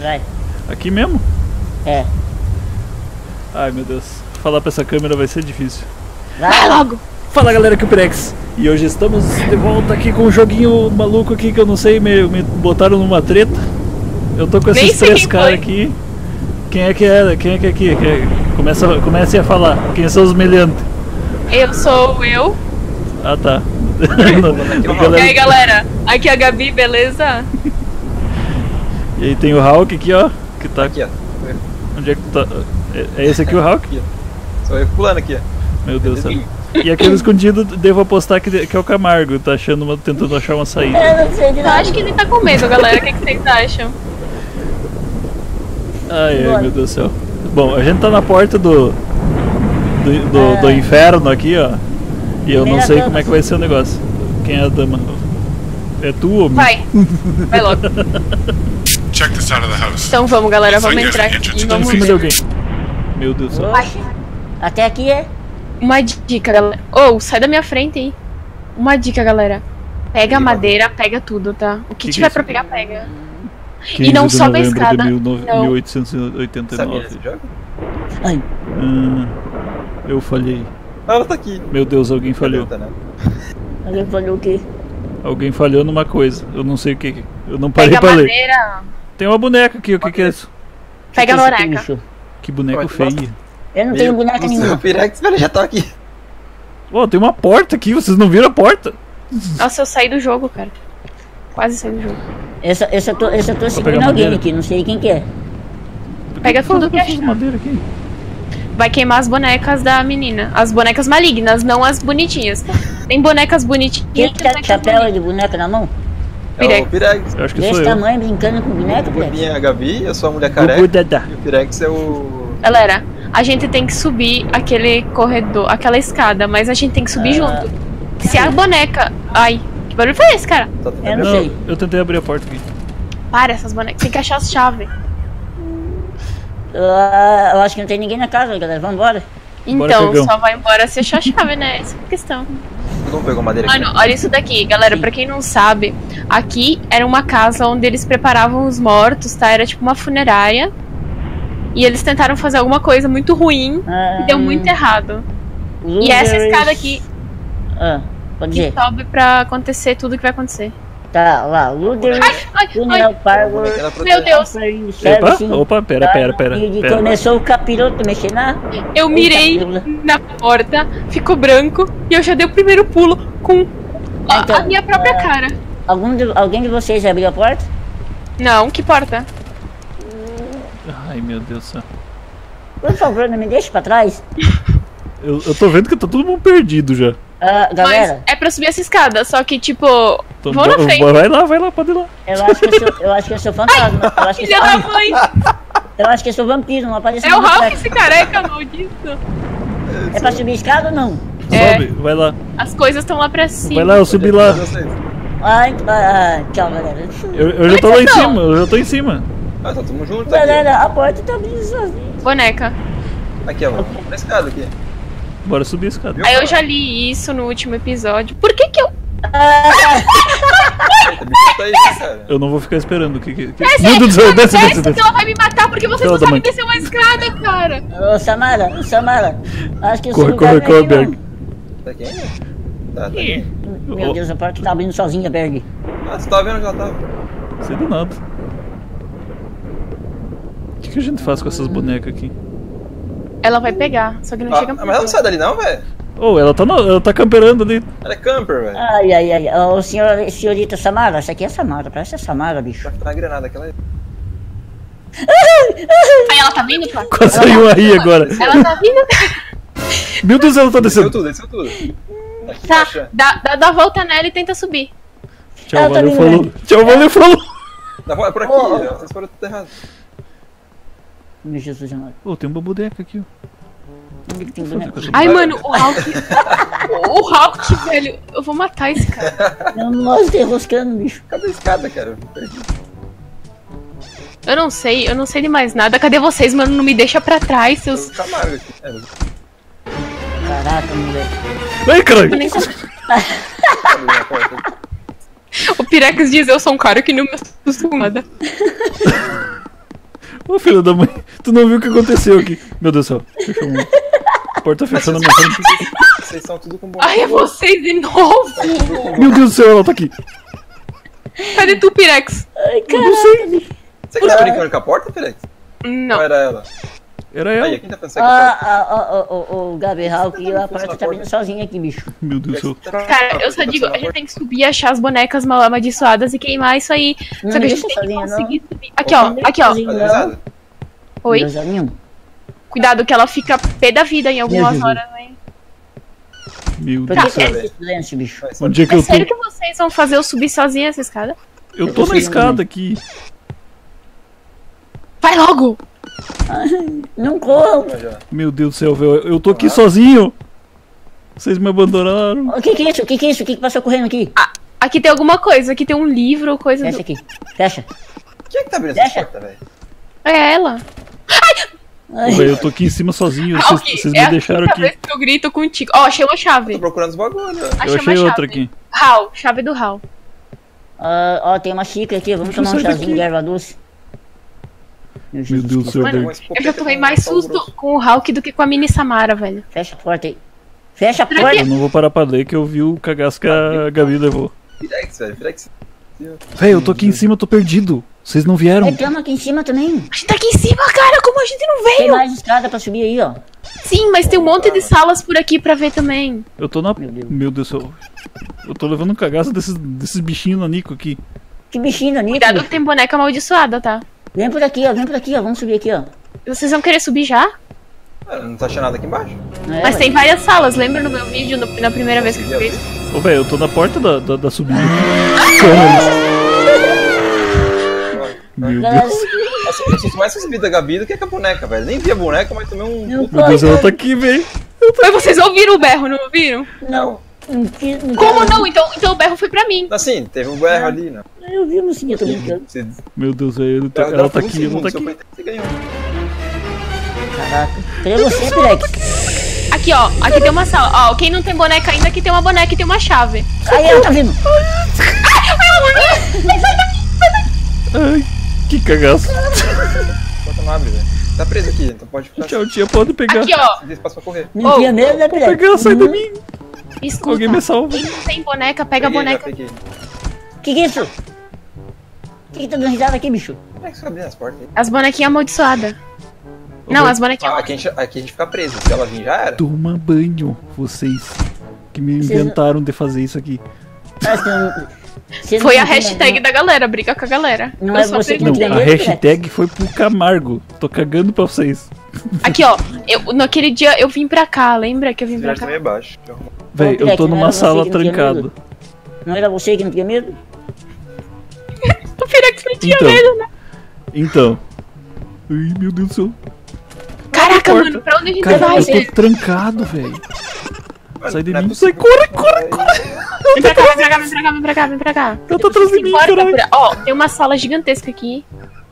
Vai. Aqui mesmo? É. Ai meu Deus, falar pra essa câmera vai ser difícil. Vai logo! Fala galera, aqui é o Pirex. E hoje estamos de volta aqui com um joguinho maluco aqui que eu não sei, me botaram numa treta. Eu tô com esses três caras aqui. Quem é que era? Quem é que é aqui? Comece a falar. Quem são os meliantes? Eu sou eu. Ah tá. E aí galera, aqui é a Gabi, beleza? E aí tem o Hulk aqui, ó. Que tá aqui, ó. Onde é que tu tá? É esse aqui o Hulk? Aqui, ó. Sou eu pulando aqui, ó. Meu Deus do céu. E aquele escondido, devo apostar que é o Camargo, tá tentando achar uma saída. Eu não sei de Eu nada. acho que ele tá com medo, galera. O que vocês acham? Ai, meu Deus do céu. Bom, a gente tá na porta do inferno aqui, ó. E eu não sei como é que vai ser o negócio. Quem é a dama? É tu ou vai logo. Check this out of the house. Então vamos, galera, vamos entrar aqui e Tá em vamos cima de alguém. Meu Deus do céu. Oxe. Até aqui é. Uma dica, galera. Sai da minha frente aí. Uma dica, galera. Pega a madeira, pega tudo, tá? O que tiver pra pegar, pega. E não sobe a escada. De não. 1889. Sabia esse jogo? Ai. Eu falhei. Ela tá aqui. Meu Deus, alguém falhou. Alguém falou o quê? Alguém falhou numa coisa. Eu não sei o que. Eu não parei Pega pra a ler. madeira. Tem uma boneca aqui, o que é isso? Pega a Que noreca. bicho? Que boneco feio. Eu não tenho boneca nenhuma. O Pirex, velho, já tá aqui. Ó, tem uma porta aqui, vocês não viram a porta? Nossa, eu saí do jogo, cara. Quase saí do jogo. Eu só tô seguindo pegar alguém madeira? aqui, não sei quem que é. Pega tudo que achar. madeira aqui. Vai queimar as bonecas da menina. As bonecas malignas, não as bonitinhas. Tem bonecas bonitinhas. Quem que tá com chapéu de boneca na mão? É o Pirex. Eu acho que sou Desse eu. tamanho, brincando com boneca, O Pirex? Gordinho é a Gabi, eu sou a mulher Gugu careca. Dadá. E o Pirex é o... Galera, a gente tem que subir aquele corredor, aquela escada, mas a gente tem que subir junto. Se a boneca... Ai, que barulho foi esse, cara? Tá Eu não Não, sei. eu tentei abrir a porta aqui. Para essas bonecas, tem que achar as chaves. Eu acho que não tem ninguém na casa, galera. Vambora. Então, Pegão. só vai embora se achar a chave, né? Essa é a questão. Todo mundo pegou madeira aqui. Mano, olha isso daqui, galera, pra quem não sabe, aqui era uma casa onde eles preparavam os mortos, tá? Era tipo uma funerária. E eles tentaram fazer alguma coisa muito ruim e deu muito errado. E essa escada aqui Pode que dizer. sobe pra acontecer tudo que vai acontecer. Tá, lá. Luder, Funeral Parlor. Meu Deus, Opa, pera. E começou o capiroto mexer na... eu mirei na porta, ficou branco e eu já dei o primeiro pulo com a minha própria cara. Alguém de vocês abriu a porta? Não, que porta? Ai, meu Deus do céu. Por favor, não me deixe pra trás. Eu tô vendo que tá todo mundo perdido já. Galera, Mas é pra subir essa escada, só que tipo, Então, vão na frente. Vai lá, pode ir lá. eu acho que eu sou fantasma. Filha da mãe! Eu acho que eu sou vampiro, não aparece É o nada Ralph, pra- esse careca maldito. É pra subir escada ou não? É. Sobe, vai lá. As coisas estão lá pra cima. Vai lá, eu subi lá. Tchau, galera. Eu já tô lá em cima, eu já tô em cima. Ah, tá, tamo junto aqui. Galera, a porta tá abrindo sozinha. Boneca. Aqui, ó. Na escada aqui. Bora subir a escada. Aí eu já li isso no último episódio. Por que eu... Eita, bicho tá aí, né, cara? Eu não vou ficar esperando. Desce, Meu Deus do céu, desce. que ela vai me matar porque vocês Filha não da sabem mãe. descer uma escada, cara. Ô, Samara. Acho que eu Corre, sou corre, Berg. Tá aqui ainda? Tá aqui. Meu Deus, a porta tá abrindo sozinha, Berg. Ah, você tá vendo que ela tava? Sei do nada. O que a gente faz com essas bonecas aqui? Ela vai pegar, só que não chega Mas ela não sai dali não, velho. Oh, ela tá camperando ali. Ela é camper, velho. Ai. Ô, senhorita Samara, essa aqui é Samara, parece a Samara, bicho. Tá na granada aquela aí. Aí ela tá vindo, cara? Quase saiu aí agora. Ela tá vindo, cara. Meu Deus, ela tá Desceu descendo. tudo. Aqui Tá, embaixo, é. dá a volta nela e tenta subir. Tchau, Ela tá valeu, vindo, falou. né? Tchau, valeu, falou. É por aqui, ó. Vocês foram tudo errado. Meu Jesus amado. Oh, tem uma boneca aqui, ó. Onde que tem boneco? Ai, mano, o Hulk. O Hulk, velho. Eu vou matar esse cara. Nossa, tá enroscando, bicho. Cadê a escada, cara? Eu não sei de mais nada. Cadê vocês, mano? Não me deixa pra trás, seus... O Camargo aqui. Caraca, moleque. Ai, caralho. Eu nem sei. Abre a porta. O Pirex diz, eu sou um cara que não me assusta com nada. Ô filho da mãe, tu não viu o que aconteceu aqui? Meu Deus do céu, fechou a porta fechou na minha frente. Vocês são tudo com boneca. Ai, é vocês de novo! Meu Deus do céu, ela tá aqui. Cadê tu, Pirex? Ai, Não sei. Você que tá brincando com a porta, Felix? Não. Ou era ela? Era Aí, ela. quem tá pensando que a porta? O Gabriel, que a porta tá vindo sozinha aqui, bicho. Meu Deus do céu. Cara, eu só digo, a gente tem que subir, achar as bonecas mal amaldiçoadas e queimar isso aí. Não Só que a deixa gente tem que sozinha, não. conseguir subir. Aqui, ó, aqui, ó. Sozinho, não. Avisada? Oi? Deus é nenhum. Cuidado que ela fica pé da vida em algumas Jesus. horas, né? Meu Por Deus que do céu. você é esse silêncio, bicho? Vai, Onde é que É eu tô? sério que vocês vão fazer eu subir sozinha essa escada? Eu tô na escada aqui. Vai logo! Não corram. já. Meu Deus do céu, velho. Eu tô aqui sozinho. Vocês me abandonaram. O que é isso? O que é isso? O que passou correndo aqui? Aqui tem alguma coisa, aqui tem um livro, coisa Fecha do... aqui. Fecha. Quem é que tá abrindo essa Deixa. porta, velho? É ela. Ai, Velho, eu tô aqui em cima sozinho. Ah, Vocês ok, vocês é me a deixaram quinta aqui. vez que eu grito contigo. Ó, achei uma chave. Tô procurando os bagulhos. Eu Achei achei uma outra chave. aqui. Hal, chave do Hal. ó, tem uma xícara aqui. Vamos Deixa eu tomar um sair chazinho daqui. de erva doce. Meu Meu Jesus Deus do céu, Mano, velho. Eu já tomei mais susto com o Hulk do que com a mini Samara, velho. Fecha a porta aí. Fecha a Será porta. Eu não vou parar pra ler que eu vi o cagaço que a Gabi levou. Firex, velho. Firex. Velho, eu tô aqui em cima, eu tô perdido. Vocês não vieram? Aí tamo aqui em cima também. A gente tá aqui em cima, cara, como a gente não Tem veio? mais escada pra subir aí, ó. Sim, mas tem um monte de salas por aqui pra ver também. Eu tô na. Meu Deus. Meu Deus do céu. Eu tô levando um cagaço desses bichinhos nanico aqui. Que bichinho ali. Cuidado que tem boneca amaldiçoada, tá? Vem por aqui, ó. Vem por aqui, ó. Vamos subir aqui, ó. Vocês vão querer subir já? Não tá achando nada aqui embaixo? É, Mas ué. tem várias salas, lembra no meu vídeo, na primeira vez que eu fiz? Ô, velho, eu tô na porta da subida. Meu Galera, Deus. Nossa, eu sinto mais subida da Gabi do que com a boneca, velho. Nem vi a boneca, mas tomei um. não Meu Deus, ela tá pode. aqui, velho. Mas vocês ouviram o berro, não ouviram? Não. Não Como não? Então o berro foi pra mim. Assim, teve um berro ali, né? Eu vi no sim, eu tô brincando. Você... Meu Deus, velho. Ela tá aqui, ela tá aqui. Você ganhou. Caraca. Cadê você, Pirex? Aqui, ó. Aqui tem uma sala. Ó, quem não tem boneca ainda, aqui tem uma boneca e tem uma chave. Aí ela tá vindo. Ai, que cagaço. A porta não abre, velho. Tá preso aqui, então pode ficar. Tchau, tia, pode pegar. Aqui, ó. Tem espaço pra correr. Não tinha medo, né, Pirex? Pegar, sai da mim. Escuta. Alguém me salva. Quem não tem boneca, pega a Peguei, já boneca. peguei. Que é isso? Que tá dando risada aqui, bicho? Como é que você abre as portas aí? As bonequinhas amaldiçoadas. Não, as bonequinhas Aqui a gente fica preso. Se ela vir, já era. Toma banho, vocês que me inventaram de fazer isso aqui. Foi a hashtag da galera, briga com a galera. Não Eu é só você que Não, perguntei. tem a medo, hashtag foi pro Camargo. Tô cagando pra vocês. Aqui, ó. Naquele dia eu vim pra cá, lembra que eu vim pra Já cá? também é baixo. Véi, eu Pirex, tô não numa era você sala que não tinha trancada. medo? Não era você que não tinha medo? O Pirex não tinha Então. medo, né? Então. Ai, meu Deus do céu. Caraca, porta. mano, pra onde a gente Cara, vai? eu tô trancado, velho. Sai de Não é mim. possível. Sai, corre. Vem pra cá, vem pra cá, vem pra cá, vem pra cá, vem pra cá. Ela tá atrás de mim, Bora, caralho. Capura. Ó, tem uma sala gigantesca aqui.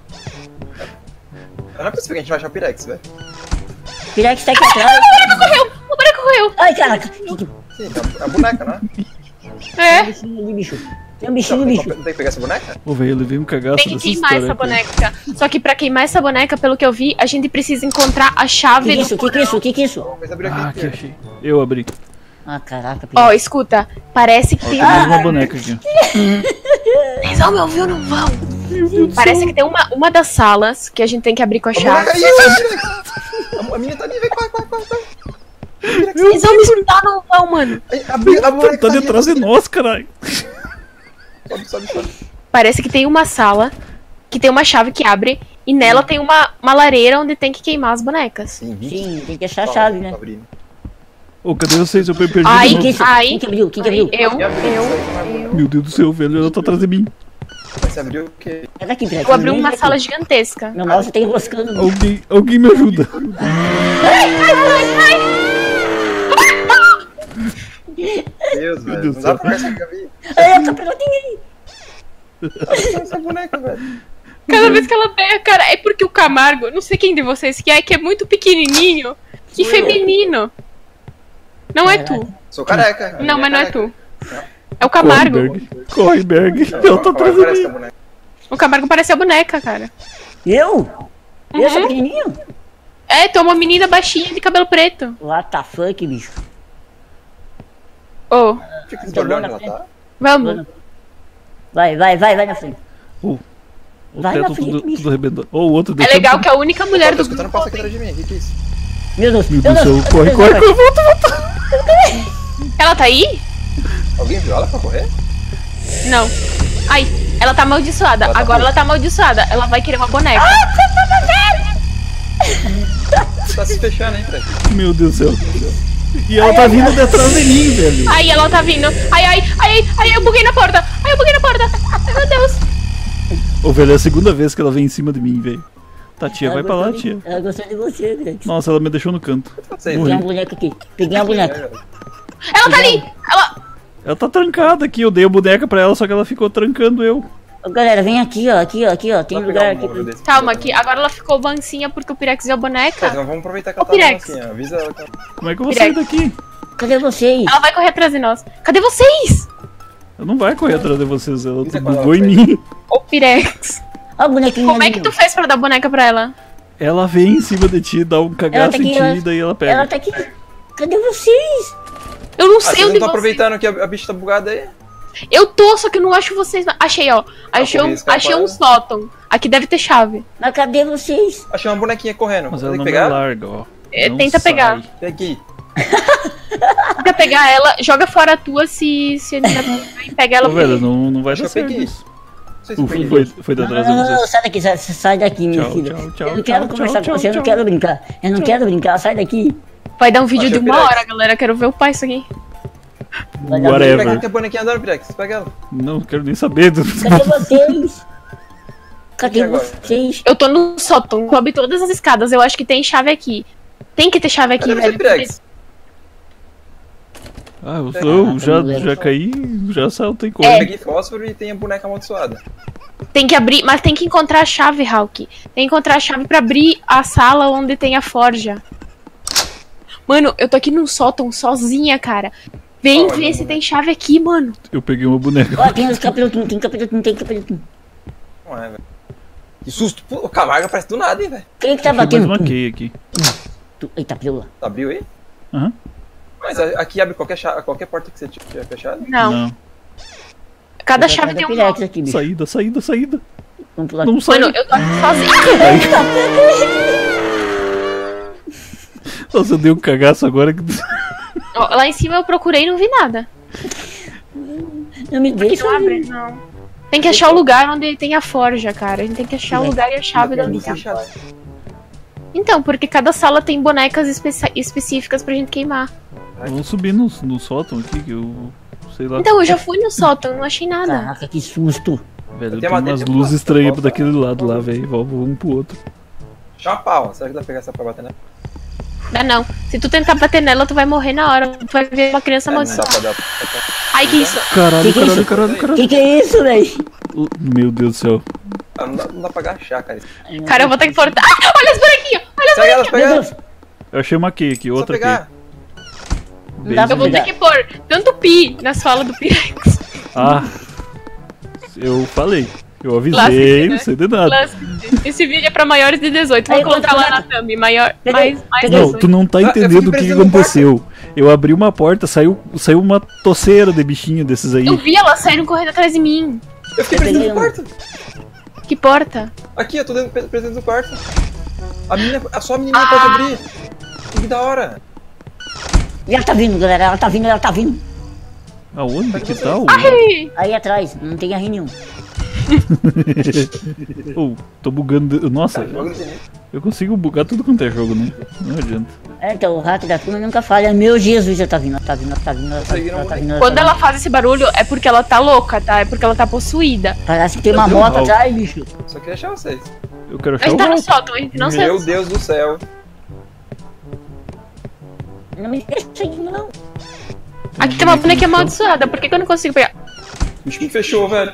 Não é possível que a gente vai achar o Pirex, velho. Pirex tá aqui atrás. O boneco correu. Ai, caraca. Sim, a boneca, né? Tem um É. bichinho ali, bicho. Tem um bichinho, bicho. Não tem que pegar essa boneca? Ô, velho, eu levei um cagaço Tem que dessa queimar história essa aqui. boneca. Só que pra queimar essa boneca, pelo que eu vi, a gente precisa encontrar a chave Que isso? do... Que isso? Que isso? Mas abriu Ah, aqui. aqui achei. Eu abri. Ah, caraca, Ó, Pirex. escuta. Parece que tem... Tem mais uma boneca aqui. Vocês vão me ouvir ou não vão? Parece que tem uma das salas que a gente tem que abrir com a A boneca chave. aí, Pirex! A menina tá ali, vem, corre. Vocês vão me escutar ou não vão, mano? Aí, a boneca Tá detrás de nós, caralho. Sobe. Parece que tem uma sala que tem uma chave que abre e nela tem uma lareira onde tem que queimar as bonecas. Sim, Sim, tem que achar a chave, né? Abrindo. Ô, cadê vocês? Eu perdi Ai, de Que novo. isso? Ai. Quem que abriu? Quem que abriu? Eu. Meu Deus do céu, velho. Ela tá atrás de mim. Você abriu o quê? É daqui, Pirex. Eu abri Ninguém uma tá sala aqui. gigantesca. Meu mouse tá enroscando. Alguém me ajuda. Deus, velho. Deus Não do dá pra conversar com a Gabi. Ai, essa pelotinha aí. Essa boneca, velho. Cada vez que ela pega, cara, é porque o Camargo, não sei quem de vocês que é muito pequenininho e Sou eu. feminino. Não é tu. Sou careca. Não, mas não é tu. É o Corre, Camargo. Berg. Corre, Berg. Ela tá atrás de Parece mim. que a boneca. O Camargo parece a boneca, cara. Eu? Eu sou pequenininho? É, tu é uma menina baixinha de cabelo preto. What the fuck, bicho? Ô, Fica se olhando ela tá. vamos. Vai na frente. O Vai teto na frente, tudo bicho. arrebentando. Oh, o outro É deixando- legal que a única mulher Tô do escutando passa aqui atrás de mim. Que é isso? Meu Deus, Meu Deus do céu, corre, volta. Ela tá aí? Alguém viu ela pra correr? Não. Ai, ela tá amaldiçoada. Ela tá Agora boa. ela tá amaldiçoada. Ela vai querer uma boneca. Tá se fechando, hein, Fred? Meu Deus do céu. E ela tá vindo detrás de mim, velho. Ai, ela tá vindo. Ai, eu buguei na porta. Ai, meu Deus. Ô, velho, é a segunda vez que ela vem em cima de mim, velho. Tá, tia, vai pra lá, tia. Ela gostou de você, Grex. Nossa, ela me deixou no canto. Vocês, Peguei uma boneca aqui. Peguei uma boneca. Ela tá ali. Ela tá trancada aqui, eu dei a boneca pra ela, só que ela ficou trancando eu. Ô, galera, vem aqui, ó. Aqui, ó. Tem lugar aqui. Calma, aqui. Agora ela ficou mansinha porque o Pirex viu a boneca. Então vamos aproveitar que ela Ô, tá Pirex. assim, ó. Avisa ela que ela... Como é que eu vou sair daqui? Cadê vocês? Ela vai correr atrás de nós. Cadê vocês? Ela não vai correr atrás de vocês, ela Isso é bugou quando em ela mim. Ô, Pirex. Ó, a bonequinha Como é ali, que ó. tu fez pra dar boneca pra ela? Ela vem em cima de ti, dá um cagaço tá aqui, em ti ela- e daí ela pega. Ela tá aqui. Cadê vocês? Eu não Ah, sei vocês onde não estão vocês... aproveitando que a bicha tá bugada aí? Eu tô, só que eu não acho vocês... Achei, ó. Achei corri escapada. um sótão. Aqui deve ter chave. Mas cadê vocês? Achei uma bonequinha correndo. Mas Tem ela que não me pegar? larga, ó. É, Não tenta sai. pegar. Peguei. Tenta pegar ela, joga fora a tua se ele não pegar e pega ela Ô, por velho, aí. não vai Acho dar que eu certo peguei. isso. Não sei se eu Ufa, peguei. foi Não, atrás de não, vocês. sai daqui, sai daqui, minha Tchau, filha. tchau, tchau, Eu não quero tchau, conversar tchau, com você, eu não tchau. quero brincar. Eu não quero brincar, sai daqui. Vai dar um vídeo Achei de uma Pirex. hora, galera. Quero ver o pai isso aqui. Vai dar Pega Whatever. aqui a bonequinha andando, Pirex. Pega ela. Não quero nem saber. Cadê vocês? Cadê E agora? vocês? Eu tô no sótão, sobe todas as escadas. Eu acho que tem chave aqui. Tem que ter chave aqui, Cadê você, velho. Pirex? Ah, eu já caí, já saltei Eu correndo. É. peguei fósforo e tem a boneca amaldiçoada. Tem que abrir, mas tem que encontrar a chave, Hulk. Tem que encontrar a chave pra abrir a sala onde tem a forja. Mano, eu tô aqui num sótão sozinha, cara. Vem Olha, ver se mano. tem chave aqui, mano. Eu peguei uma boneca. Ó, tem os capirotinhos, tem capirotinho. Não é, velho. Que susto. Pô, o Camargo parece do nada, hein, velho. Quem é que tá Achei mais batendo? uma key aqui. Eita, pila. Abriu aí? Aham. Mas aqui abre qualquer porta que você tiver fechado. Não. Cada chave tem um nome. Pirex aqui, bicho. Saída. Vamos pular. Não sai. Mano, eu tô aqui sozinha. Nossa, eu dei um cagaço agora que. Ó, lá em cima eu procurei e não vi nada. Não me deixa. Não abre, não. Tem que achar o lugar onde tem a forja, cara. A gente tem que achar o lugar e a chave da Tudo fechado. Então, porque cada sala tem bonecas específicas pra gente queimar. Vamos subir no sótão aqui, que eu. Sei lá. Então, eu já fui no sótão, não achei nada. Caraca, que susto. Velho, Eu tem tenho uma umas dentro luzes do estranhas lado. por daquele lado lá, velho. Vamos um pro outro. Chama a pau. Será que dá pra pegar essa pra bater, né? Dá não. Se tu tentar bater nela, tu vai morrer na hora. Tu vai ver uma criança Não dá amaldiçoada. pra dar. Ai, que isso? Caralho, Que é isso? Que é isso, véi? Meu Deus do céu. Não dá pra agachar, cara. Cara, eu vou ter que forçar. Ah, olha as bonequinhas! Olha as Pega ela, Meu pega ela. Deus. Eu achei uma key aqui, Só outra pegar. aqui. Não dá pra Eu vou ter pegar. que pôr tanto pi nas falas do Pirex. Ah, eu falei. Eu avisei, Clássico, né? não sei de nada. Esse vídeo é pra maiores de 18. Vou Aí, colocar quanto lá na thumb. Maior, Peguei. mais Peguei. Não, 18. tu não tá eu entendendo fiquei o que preso no aconteceu. Eu abri uma porta, saiu uma toceira de bichinho desses aí. Eu vi elas saíram correndo atrás de mim. Eu fiquei Eu preso peguei no um. quarto. Que porta? Aqui, eu tô preso dentro do quarto. Só a menininha pode abrir. Que da hora. E ela tá vindo, galera. Ela tá vindo. Aonde que tá? Ai! Aí atrás, não tem arre nenhum. Oh, tô bugando. Nossa, Jogo de início. eu consigo bugar tudo quanto é jogo, né? Não adianta. É, então o rato da turma nunca falha. Meu Jesus, já tá vindo, ela tá vindo. Quando ela faz esse barulho é porque ela tá louca, tá? É porque ela tá possuída. Parece que tem uma Meu moto Deus. atrás, bicho. Só queria achar vocês. Eu quero A achar gente o tá no rato. sótão, a gente não Meu sabe. Deus do céu. Não me deixa aí, não. Aqui tem uma boneca amaldiçoada, por que eu não consigo pegar? O bichinho fechou, velho.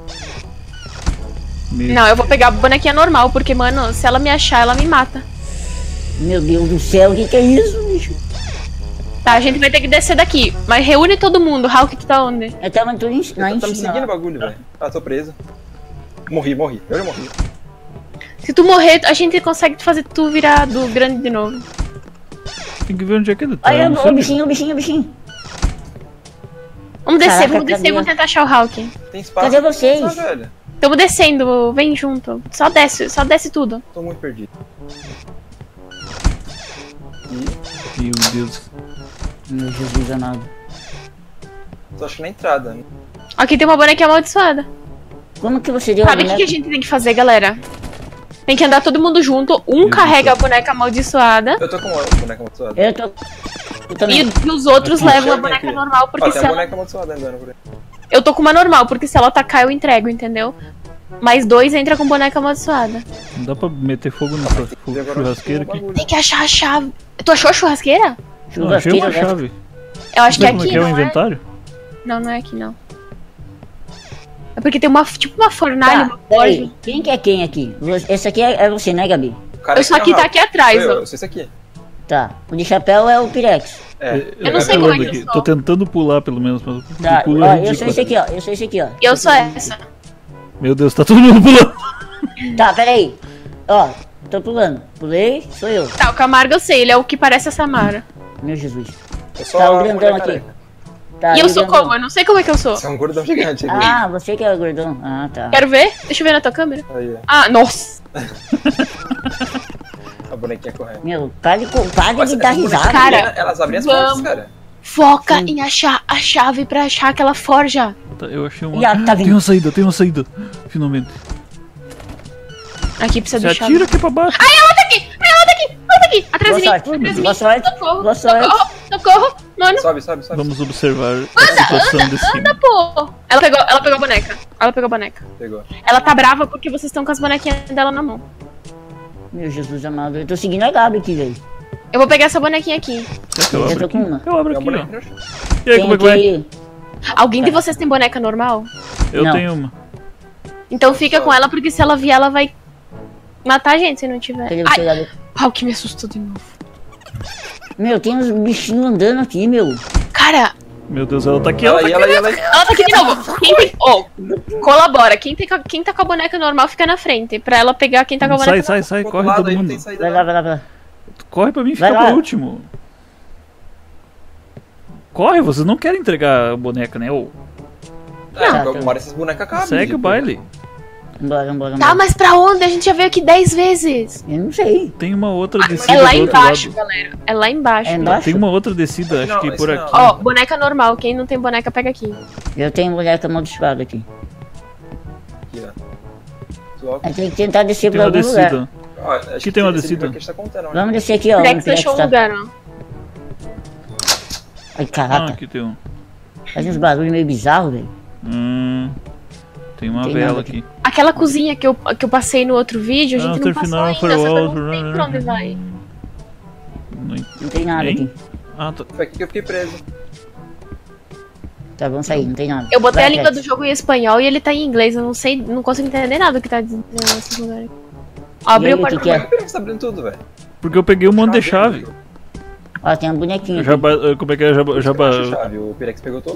Não, eu vou pegar a bonequinha normal, porque, mano, se ela me achar, ela me mata. Meu Deus do céu, o que é isso, bicho? Tá, a gente vai ter que descer daqui. Mas reúne todo mundo. Hulk, tu tá onde? Eu tava lá em Tá me seguindo o cima. bagulho, velho. Ah, tô preso. Morri. Eu já morri. Se tu morrer, a gente consegue fazer tu virar do grande de novo. Tem que ver onde é que ele tá. Olha não sei o bichinho, o bichinho, o bichinho. Vamos descer, Caraca, vamos descer, cadê? vamos tentar achar o Hulk. Tem espaço. Cadê vocês? Nossa, velho. Tamo descendo, vem junto. Só desce tudo. Tô muito perdido. Meu Deus. Meu Jesus amado. Tô acho que na entrada. Né? Aqui tem uma bonequinha amaldiçoada. Como que você deu Sabe o que a gente tem que fazer, galera? Tem que andar todo mundo junto, um carrega a boneca amaldiçoada Eu tô com uma boneca amaldiçoada. Eu também. e os outros Aqui. levam a Chega boneca aqui. normal, porque Ó, se tem a ela... boneca amaldiçoada andando por aí. Eu tô com uma normal, porque se ela atacar eu entrego, entendeu? Mais 2 entra com boneca amaldiçoada. Não dá pra meter fogo no E agora churrasqueiro tem um aqui? bagulho. Tem que achar a chave. Tu achou a churrasqueira? Não, achei uma Churrasqueira, né? chave. Eu acho que é Sabe como é aqui, que é o não é? inventário? Não, não é aqui, não. É porque tem uma, tipo uma fornalha, Tá, uma forja. peraí. Quem que é quem aqui? Esse aqui é você, né, Gabi? O cara Eu só aqui que é o tá Hulk. aqui atrás, Sou eu, ó. eu sou esse aqui. Tá. O de chapéu é o Pirex. É. Eu não sei tô como é pulando que eu aqui. sou. Tô tentando pular pelo menos, mas Tá, o pulo ó, é eu sou ridículo. esse aqui, ó. Eu sou esse aqui, ó. E eu sou essa. Meu Deus, tá todo mundo pulando. Tá, peraí. Ó, tô pulando. Pulei, sou eu. Tá, o Camargo eu sei, ele é o que parece a Samara. Meu Jesus. Eu sou Tá, o a grandão mulher aqui. careca. Tá, E eu o sou grandão. como? Eu não sei como é que eu sou. Você é um gordão gigante aqui. Ah, você que é o gordão. Ah, tá. Quero ver? Deixa eu ver na tua câmera. Aí, ó. Ah, nossa. A bonequinha correndo. Meu, pare de dar Essas risada. bonecas Cara, pequenas, elas abrem as vamos. portas, cara. Foca em achar a chave pra achar aquela forja. Tá, eu achei uma. Ih, ah, tá vindo. Tem uma saída. Finalmente. Aqui precisa Você de chave. atira aqui pra baixo. Ela tá aqui! Ela tá aqui! Atrás de mim! Boa sorte. Atrás de mim! Boa sorte. Socorro! Boa sorte. Socorro! Socorro! Mano, Sobe, sobe, sobe. Vamos observar a situação de cima. pô! Ela pegou a boneca. Ela pegou a boneca. Pegou. Ela tá brava porque vocês estão com as bonequinhas dela na mão. Meu Jesus amado. Eu tô seguindo a Gabi aqui, velho. Eu vou pegar essa bonequinha aqui. Será que eu Eu abro tô aqui? com uma. Eu abro É uma aqui, boneca ó. no chão. E aí, como é que vai? aí? Alguém de vocês tem boneca normal? Eu Não. tenho uma. Então fica com ela, porque se ela vier, ela vai matar a gente se não tiver. Cadê você, Ai, Gabi? pau, que me assustou de novo. Meu, tem uns bichinhos andando aqui, meu. Cara, Meu Deus, ela tá aqui, Ela ela aí, tá ela aí, ela aí. ela tá aqui de novo. Quem tem... Oh, colabora. Quem tá com a boneca normal fica na frente. Pra ela pegar quem tá com a boneca Sai, sai, sai, Pro outro corre lado todo aí não mundo. tem saída Vai não. lá, vai lá, vai lá. Corre pra mim, Vai fica lá. por último. Corre, vocês não querem entregar a boneca, né? Ô, É, Não. uma hora essas bonecas acabam. segue gente. o baile. Vambora, vambora, Tá, vambora. mas pra onde? A gente já veio aqui 10 vezes. Eu não sei. Tem uma outra descida É lá do outro embaixo, lado. galera. É lá embaixo. É embaixo? Tem uma outra descida, Aqui acho que não, por esse aqui. não. Ó, boneca normal. Quem não tem boneca, pega aqui. Eu tenho boneca amaldiçoada aqui. Aqui, ó. Suave. A gente tem que tentar descer Tem pra uma algum lugar. descida. Ó, acho Aqui que tem uma esse descida. livro aqui tá contando, né? Vamos descer aqui, ó. Onde é onde que você achou um tá. lugar, ó? Ai, Ah, caraca. aqui tem um. Faz uns barulhos meio bizarros, velho. Tem uma Tem vela nada aqui. Aquela cozinha que eu passei no outro vídeo, a gente não passou terminal ainda, for só que eu all, não sei pra onde vai. Não tem nada Hein? aqui. Ah, tá. Foi aqui que eu fiquei preso. Tá, vamos sair, não tem nada. Eu botei Vai, a língua Cat. do jogo em espanhol e ele tá em inglês, eu não sei, não consigo entender nada do que tá dizendo nesses lugares. Ó, abriu aí, o o que portão. que é? Por que você tá abrindo tudo, velho? Porque eu peguei um monte de chave. Ó, tem uma bonequinha Já aqui. como é que é? Acha Já chave, o Pirex pegou todo.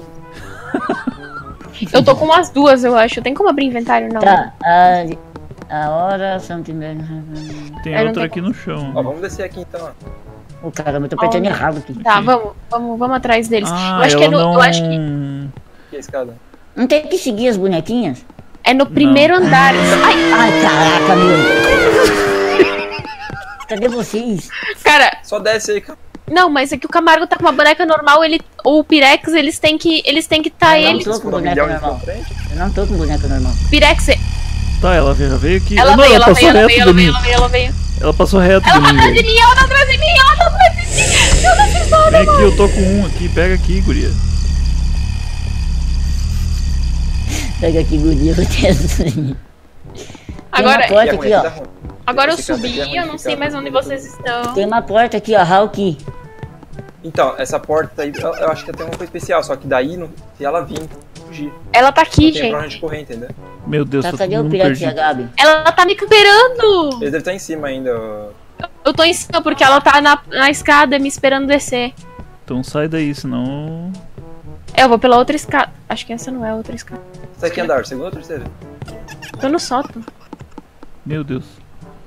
Eu tô com umas duas, eu acho. Tem como abrir inventário, não? Tá, a hora... something bad. Tem Eu não outra tenho- aqui no chão. Ó, vamos descer aqui então, ó. Ô, caramba, eu tô apertando Onde? errado aqui. Tá, vamos atrás deles. Ah, eu acho que é ela no, não... eu acho que Aqui é a escada. Não tem que seguir as bonequinhas? é no primeiro andar. Ai, Ai, caraca, meu. Cadê vocês? cara, Só desce aí, cara. não, mas é que o Camargo tá com uma boneca normal, ele ou o Pirex, eles têm que tá Eu não ele. tô com Por um boneca milhão de normal. frente. Eu não tô com boneca normal. Pirex, Tá, ela já veio aqui. ela não, veio, ela ela passou veio, ela reto veio, de mim. ela veio. Ela passou reto Ela de tá mim, atrás de velho. mim, ela tá atrás de mim, ela tá atrás de mim. Eu não fiz nada, Vem aqui, mano. eu tô com um aqui. Pega aqui, guria. Pega aqui, guria, eu tenho. Agora, Tem uma porta Aqui é aqui, ruim, ó. tá ruim. agora eu Esse canto aqui subi, é ruim eu de não ficar, sei mais onde vocês estão. Tem uma porta aqui, ó, Hulk. Então, essa porta aí, eu acho que tem uma coisa especial, só que daí, se ela vir, fugir. Ela tá aqui, Tem pra gente. onde correr, entendeu? Meu Deus, Tá, tá cadê todo o mundo Pirex e a perdido. Gabi? Ela tá me esperando. Eles devem estar em cima ainda. Ó. Eu tô em cima porque ela tá na escada me esperando descer. Então sai daí, senão... Eu vou pela outra escada. Acho que essa não é a outra escada. Você tá aqui andar, segundo ou terceiro? Tô no sótão. Meu Deus.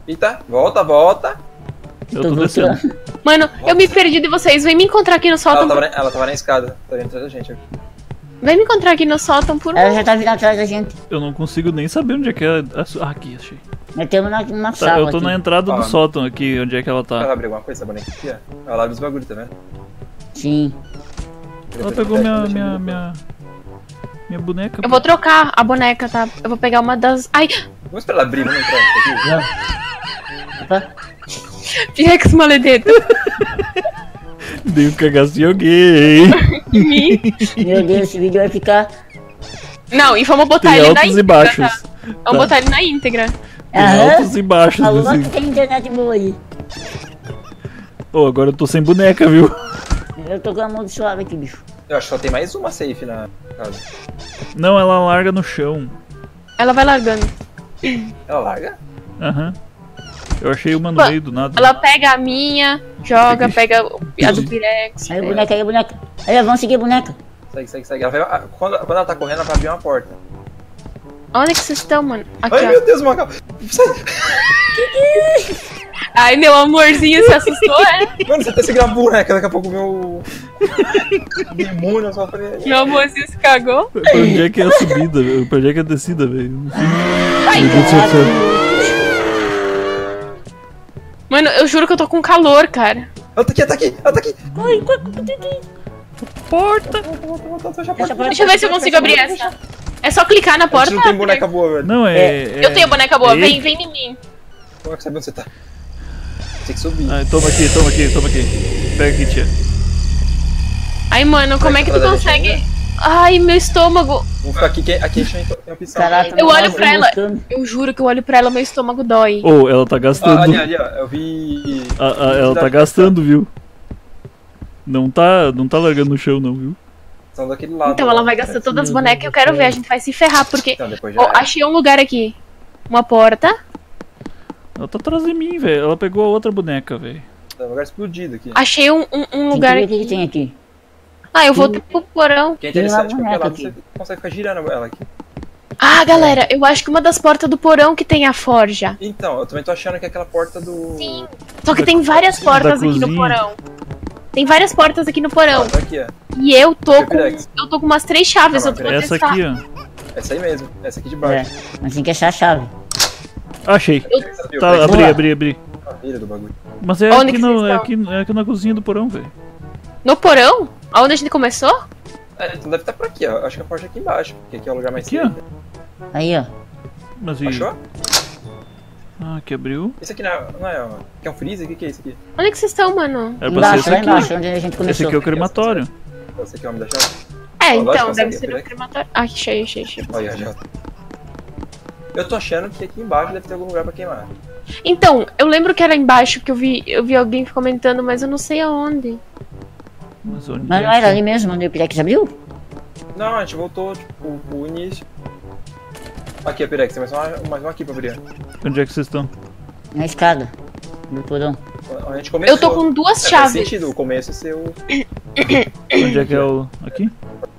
Eita, volta. Eu tô descendo. Mano, eu me perdi de vocês. Vem me encontrar aqui no sótão. Ela tava na escada. Tá vindo atrás da gente. Vem me encontrar aqui no sótão, por favor. Ela já tá vindo atrás da gente. Eu não consigo nem saber onde é que é. Ah, aqui, achei. Nós temos numa Tá, sala eu tô aqui. na entrada do sótão aqui, onde é que ela Ela tá. vai abrir alguma coisa, essa boneca aqui, ó. Ela abre os bagulhos, tá vendo? Sim. Ela pegou minha boneca. Eu vou trocar a boneca, tá? Eu vou pegar uma das... Ai, Vamos esperar ela abrir, vamos entrar aqui. Opa. Pirex maledeto. Dei um cagaço em alguém. Em mim. Meu Deus, esse vídeo vai ficar... Não, e vamos botar Tem ele na altos e íntegra, baixos. tá? Vamos botar ele na íntegra. Tem altos e baixos Falou que desse. tem internet boa aí. Ô, agora eu tô sem boneca, viu? Eu tô com a mão de suave aqui, bicho. Eu acho que só tem mais uma safe na casa. Não, ela larga no chão. Ela vai largando. Ela larga? Aham. Eu achei uma no Pô, meio do nada. Ela pega a minha, joga, pega a do Pirex. Aí a boneca, aí a boneca. Aí, vamos seguir a boneca. Segue. Ela vai, quando ela tá correndo, ela vai abrir uma porta. Onde que vocês estão, mano? Aqui, Ai, ó. meu Deus, Macal. Ai, meu amorzinho, se assustou, é? Mano, você tá segurando a boneca, daqui a pouco meu demônio só aparece. Meu amorzinho se cagou. Pra onde é que é a subida, velho? Pra onde é que é a descida, velho? Não sei. Ai, Meu Deus do céu. mano, eu juro que eu tô com calor, cara. Ela tá aqui. Porta! Deixa eu ver se eu consigo abrir essa. É só clicar na A porta. gente não tem boneca boa, velho. Não, é. Eu tenho boneca boa, Ei. vem em mim. Como é que sabe onde você tá? Tem que subir. Ah, toma aqui. Pega aqui, tia. Ai, mano, como é que tu consegue? Ai, meu estômago. Vamos ficar aqui, aqui a gente tem uma opção. Caraca, Eu não olho tô pra ela. buscando. Eu juro que eu olho pra ela, meu estômago dói. Ô, ela tá gastando. Ali, ó. Eu vi. Ela tá gastando, viu? Não tá largando no chão, não, viu? São daquele lado. Então ela vai gastar todas as bonecas e eu quero ver, a gente vai se ferrar, porque... Então, depois já. Ó, achei um lugar aqui. Uma porta. Ela tá atrás de mim, velho. Ela pegou a outra boneca, velho. Tá um lugar explodido aqui. Achei um lugar Tem que ver o que aqui. tem aqui. Ah, eu vou pro porão. Que é Tem interessante, uma porque boneca lá aqui. você consegue ficar girando ela aqui. Ah, galera, eu acho que uma das portas do porão que tem a forja. Então, eu também tô achando que é aquela porta do. Sim. Só que tem várias portas aqui no cozinha. porão. Tem várias portas aqui no porão. Tá aqui, ó. E eu tô Pirex. com umas 3 chaves. Tá Eu bom, vou Essa testar. aqui, ó. Essa aí mesmo. Essa aqui de É, baixo. mas tem que achar a chave. Achei. Essa viu, Tá, foi abri. a beira do bagulho. Mas é Onde aqui, que no, vocês é, estão? aqui na cozinha do porão, velho. No porão? Aonde a gente começou? É, então deve estar por aqui, ó. Acho que a porta é aqui embaixo, porque aqui é o lugar mais Aqui, ó. safe. Aí, ó. Mas e... Achou? Ah, que abriu. Esse aqui não é, ó. Aqui é um freezer? O que é isso aqui? Onde que vocês estão, mano? Era pra ser Embaixo, esse lá aqui. embaixo, onde a gente Esse começou. aqui é o crematório. Esse aqui é o homem da chave? É, lógico então, que deve eu ser sabia, no crematório. Ah, cheio. Olha, já. Eu tô achando que aqui embaixo deve ter algum lugar pra queimar. Então, eu lembro que era embaixo, que eu vi alguém comentando, mas eu não sei aonde. Mas onde Mas não é era que- ali mesmo onde o Pirex abriu? Não, a gente voltou, tipo, pro início. Aqui, Pirex, tem mais uma aqui pra abrir. Onde é que vocês estão? Na escada do porão. A gente começou. Eu tô com 2 Faz chaves. sentido, o começo ser o. Onde é que é o... Aqui?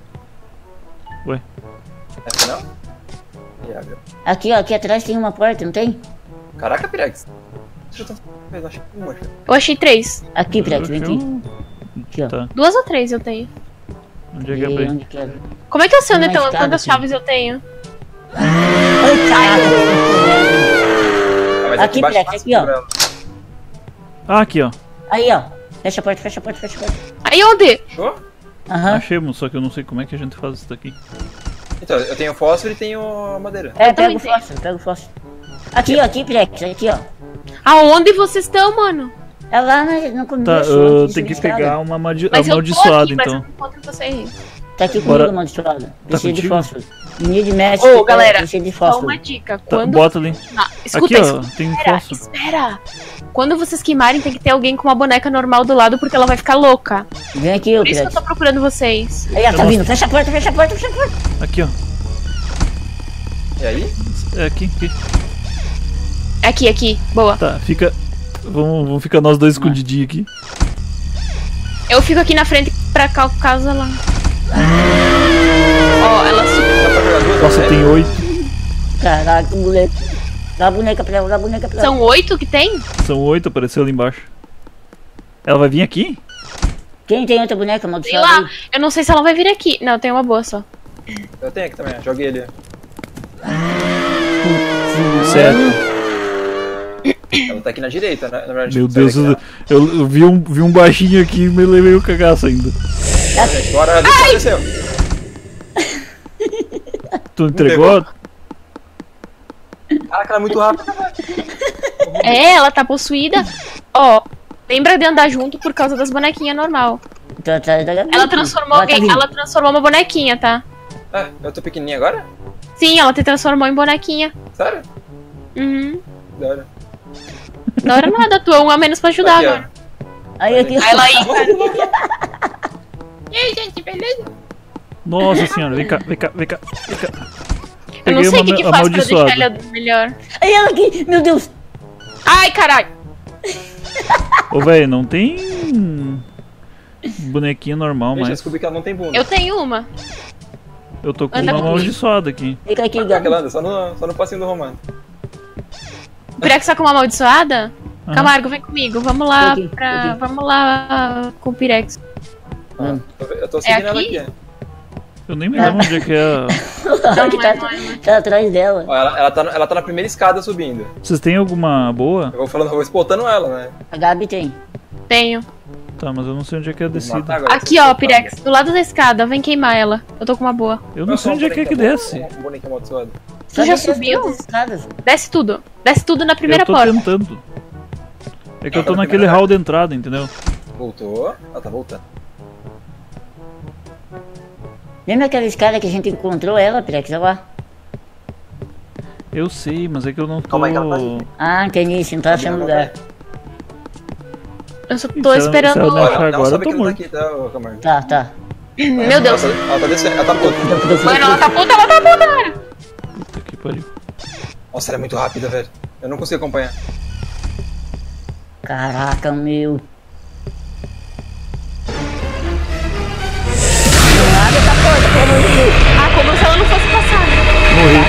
Essa não? E abre. Aqui, ó, aqui atrás tem uma porta, não tem? Caraca, Pirex. Deixa eu ver, acho que uma. Eu achei 3. Aqui, Pirex, vem aqui. Aqui, ó. Tá. 2 ou 3 eu tenho. Onde é E que abri? onde que é? Como é que eu sei onde Tem uma estão? escada Quantas aqui. chaves eu tenho? Ai, caraca! Ah, mas Aqui, embaixo Pirex, aqui, ó. segura ela. Ah, aqui, ó. Aí, ó. Fecha a porta, fecha a porta, fecha a porta. Aí onde? Fechou? Aham. Achemos, só que eu não sei como é que a gente faz isso daqui. Então, eu tenho fósforo e tenho a madeira. É, Eu também pega o fósforo. Aqui, ó, aqui, Pirex, aqui, ó. Aonde vocês estão, mano? É lá no começo. Tá, antes de tem que subir a escada. pegar uma Mas eu tô amaldiçoada, aqui, mas eu então. não encontro vocês. Tá aqui Bora. comigo, amaldiçoada. Precisa de contigo? fósforo. Menino de mestre. Ô, galera, Precisa de só fósforo. uma dica. Tá, Quando... bota ali. Ah, escuta, Aqui, ó, escuta. tem Espera, fósforo. espera. Quando vocês queimarem, tem que ter alguém com uma boneca normal do lado, porque ela vai ficar louca. Vem aqui, ô, Por isso que eu Pirex. tô procurando vocês. Aí, ó, tá vindo. Fecha a porta, fecha a porta, fecha a porta. Aqui, ó. E aí? É aqui. Aqui. Boa. Tá, fica... Vamos ficar nós dois escondidinhos aqui. Eu fico aqui na frente pra caso ela... Ó, ela subiu. Dá pra jogar duas Nossa, né? tem 8. Caraca, moleque. Dá a boneca pra ela, dá a boneca pra ela. São 8 que tem? São 8, apareceu ali embaixo. Ela vai vir aqui? Quem tem outra boneca Sei amaldiçoada lá, aí? eu não sei se ela vai vir aqui. Não, tem uma boa só. Eu tenho aqui também, ó. Joguei ali. Certo. Ela tá aqui na direita, né? Na verdade, Meu sai Deus, daqui, eu vi um baixinho aqui e me levei o cagaço ainda. ó. Gente, bora, desceu. Tu entregou? Caraca, ela é muito rápida. É, ela tá possuída. Ó, lembra de andar junto por causa das bonequinhas normal. Tô atrás da Gabi. Ela transformou Ela tá alguém, vindo. ela transformou uma bonequinha, tá? Ah, eu tô pequenininha agora? Sim, ela te transformou em bonequinha. Sério? Uhum. Da hora. Não era nada, tu é um a menos pra ajudar Aqui, ó. agora. Aí aqui. Aí ela aí, cara. E aí, gente, beleza? Nossa senhora, vem cá, vem cá, vem cá. Vem cá. Eu não Peguei sei o uma que faz pra deixar amaldiçoada. ela melhor. Aí ela aqui, meu Deus. Ai, caralho. Ô, velho, não tem bonequinha normal, Gente, eu mas descobri que ela não tem bunda. Eu tenho uma. eu tô com Anda uma comigo. amaldiçoada aqui. Fica aqui, Caraca, Gabi. ela anda só no passinho do Romano. O Pirex tá com uma amaldiçoada? Aham. Camargo, vem comigo. Vamos lá Tô aqui, tô aqui. Vamos lá com o Pirex. Ah, eu tô seguindo ela aqui? aqui. Eu nem me lembro onde é que é. Que tá atrás dela. Ó, ela tá na primeira escada subindo. Vocês têm alguma boa? Eu vou espoltando ela, né? A Gabi tem. Tenho. Tá, mas eu não sei onde é que é a Vou descida. matar agora, Aqui, essa ó, espada. Pirex. Do lado da escada. Vem queimar ela. Eu tô com uma boa. Eu não sei onde é que desce. Um bonequinho amaldiçoado. Só já descer subiu? todas as escadas. Desce tudo. Desce tudo na primeira Eu tô porta. tentando. É que eu tô naquele hall de entrada, entendeu? Voltou. Ela tá voltando. Lembra aquela escada que a gente encontrou ela, Pirex? Olha lá. Eu sei, mas é que eu não tô. Calma aí, calma aí. Ah, entendi, você não tá achando lugar. Eu só Se tô ela- esperando. se ela não achar Não agora, eu sabe tô que ela tá morto. aqui, tá, ô, Camargo? Tá, tá. Meu Deus. Ela tá descendo, ela tá puta. Mano, ela tá puta, cara. Puta que pariu. Nossa, ela é muito rápida, velho. Eu não consigo acompanhar. Caraca, meu. Ah, como se ela não fosse passar. Morri.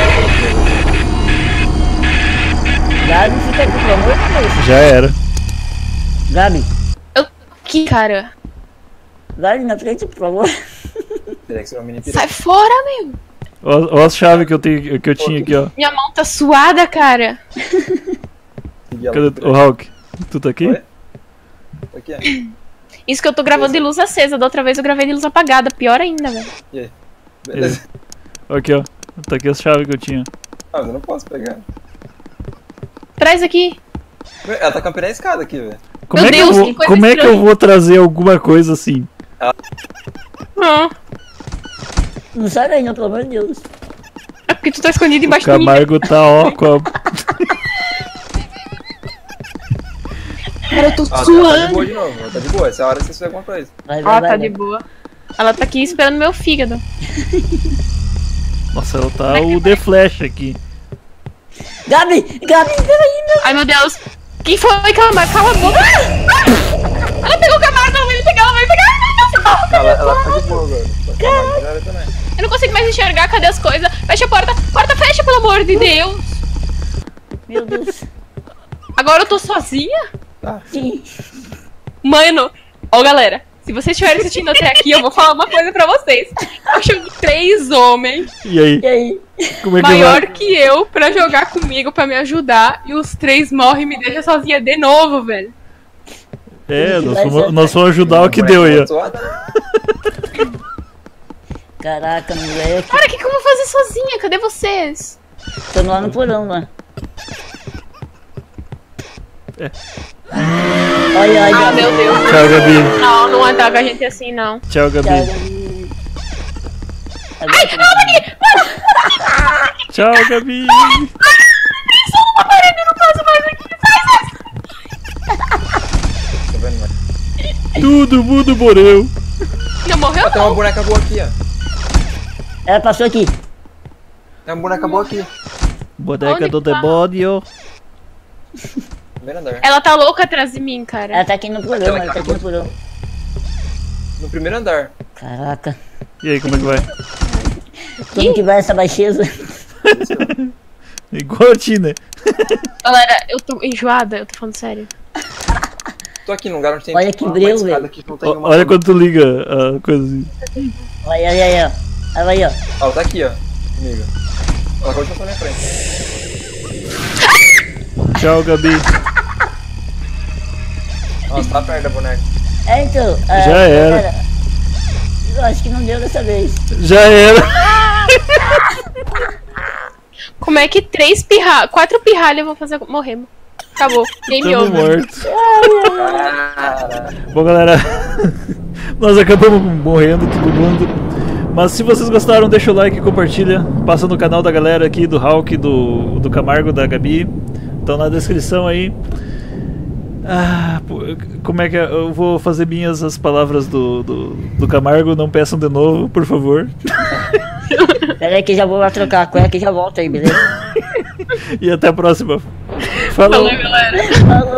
Gabi, fica aqui, pelo amor de Deus. Já era. Gabi. Eu aqui, cara. Gabi, na frente, por favor. Teria que ser uma mini piranha. Sai fora, meu. Ó as chaves que eu tinha aqui, ó. Minha mão tá suada, cara. Segui ela. Cadê o Hulk? Tu tá aqui? Oi? Aqui, Isso que eu tô gravando de luz acesa. Da outra vez eu gravei de luz apagada. Pior ainda, velho. E aí? Beleza. Aqui, ó. Tá aqui as chaves que eu tinha. Ah, mas eu não posso pegar. Traz aqui. Ela tá campando a escada aqui, velho. Como Meu é que Deus, eu vou, que coisa como é que eu estranha. vou trazer alguma coisa assim? Ah, Não sai daí, não, pelo amor de Deus. é porque tu tá escondido O embaixo do mim. Camargo tá, ó, com a... Cara, eu tô Ah, ela tá de suando. boa de novo. Ela tá de boa. Essa hora você fez alguma coisa. Vai, vai, Ah, vai, tá vai. de boa. Ela tá aqui esperando meu fígado. Nossa, ela tá o The Flash aqui. Gabi, Gabi, peraí, meu. Ai, meu Deus. Quem foi, Camargo? Cala a boca. Ah! Ela pegou o Camargo, ela vai me pegar, ela vai me pegar. Ai, meu Deus. Ela tá de boa agora. Ela também. Eu não consigo mais enxergar, cadê as coisas? Fecha a porta. Porta, fecha, pelo amor de Deus. Meu Deus. Agora eu tô sozinha? Sim. Mano, ó galera, se vocês estiverem assistindo até aqui, eu vou falar uma coisa pra vocês. Eu chamei 3 homens E aí? E aí? Como é que maior vai? que eu pra jogar comigo, pra me ajudar, e os 3 morrem e me deixam sozinha de novo, velho. É, nós vamos ajudar o que deu aí, ó. Caraca, moleque. Cara, o que eu vou fazer sozinha? Cadê vocês? Tô lá no porão, lá. É. Olha, olha. Ah, meu Deus. Tchau, Gabi. Não, não ataca a gente assim, não. Tchau, Gabi. Tchau, Gabi. Tchau, Gabi. A parede, eu não passo mais aqui. Tá vendo, mano? Todo mundo morreu. Não morreu, Tem uma não. boneca boa aqui, ó. Ela passou aqui. Tem uma boneca boa aqui. Boneca Onde do que tá? demônio. Primeiro andar. Ela tá louca atrás de mim, cara. Ela tá aqui no porão, ela tá aqui no porão. No primeiro andar. Caraca. E aí, como é que vai? Como que vai essa baixeza? Igual a ti, né? Galera, eu tô enjoada, eu tô falando sério. Tô aqui num lugar onde tem Olha que uma brilho, escada velho. que não tem uma... Olha quando tu liga a coisa assim. Olha aí, ó. Olha aí, ó. Ó, ela tá aqui, ó. Comigo. Ela acabou de passar na minha frente. Tchau, Gabi. Nossa, tá perto da boneca. Então. Já era. Galera, eu acho que não deu dessa vez. Já era. Como é que 4 pirralhas vão fazer morrer? Acabou. Game Tamo over. morto. Cara. Bom, galera, nós acabamos morrendo todo mundo. Mas se vocês gostaram, deixa o like e compartilha. Passa no canal da galera aqui, do Hulk, do Camargo, da Gabi. Estão na descrição aí. Como é que é? Eu vou fazer minhas as palavras do Camargo. Não peçam de novo, por favor. Pera aí que já vou lá trocar a cueca e já volto aí, beleza? E até a próxima. Falou. Valeu, galera. Falou.